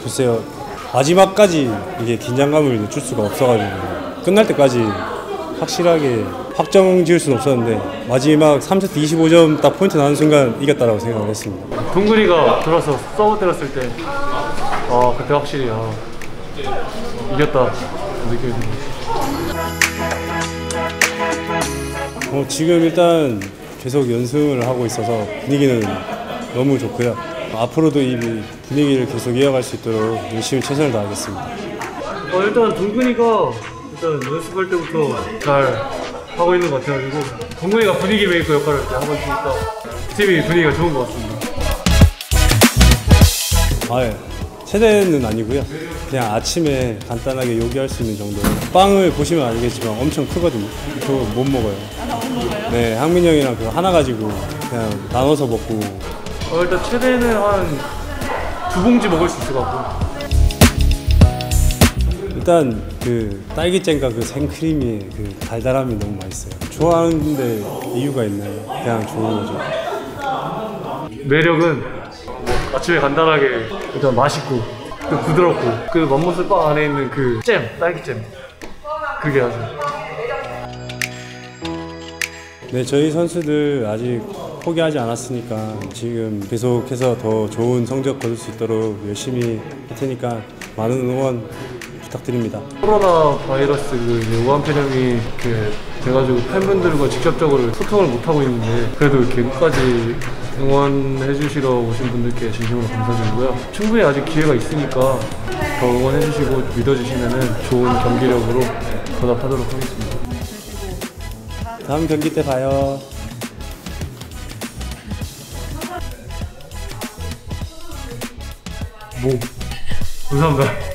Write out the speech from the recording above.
글쎄요, 마지막까지 이게 긴장감을 줄 수가 없어가지고 끝날 때까지 확실하게 확정 지을 수는 없었는데 마지막 3세트 25점 딱 포인트 나는 순간 이겼다라고 생각을 했습니다. 동근이가 들어서 서브 때렸을 때 그때 확실히 이겼다 느낌이 듭니다. 지금 일단 계속 연승을 하고 있어서 분위기는 너무 좋고요. 앞으로도 이 분위기를 계속 이어갈 수 있도록 열심히 최선을 다하겠습니다. 일단 동근이가 연습할 때부터 잘 하고 있는 것 같아가지고 동근이가 분위기 메이커 역할을 하고 있으니까 팀이 분위기가 좋은 것 같습니다. 예. 최대는 아니고요. 그냥 아침에 간단하게 요기할 수 있는 정도. 빵을 보시면 알겠지만 엄청 크거든요. 그거 못 먹어요. 네, 항민이 형이랑 그거 하나 가지고 그냥 나눠서 먹고. 일단 최대는 한 2봉지 먹을 수 있을 것 같고. 일단 그 딸기잼과 그 생크림이 그 달달함이 너무 맛있어요. 좋아하는데 이유가 있나요? 그냥 좋은 거죠. 매력은 아침에 간단하게 일단 맛있고 또 부드럽고 그 맘모스 빵 안에 있는 그 잼, 딸기잼 그게 아주. 네, 저희 선수들 아직 포기하지 않았으니까 지금 계속해서 더 좋은 성적 거둘 수 있도록 열심히 할 테니까 많은 응원 부탁드립니다. 코로나 바이러스 우한 폐렴이 돼가지고 팬분들과 직접적으로 소통을 못 하고 있는데 그래도 이렇게 끝까지 응원해 주시러 오신 분들께 진심으로 감사드리고요. 충분히 아직 기회가 있으니까 더 응원해 주시고 믿어주시면 좋은 경기력으로 보답하도록 하겠습니다. 다음 경기 때 봐요. 감사합니다.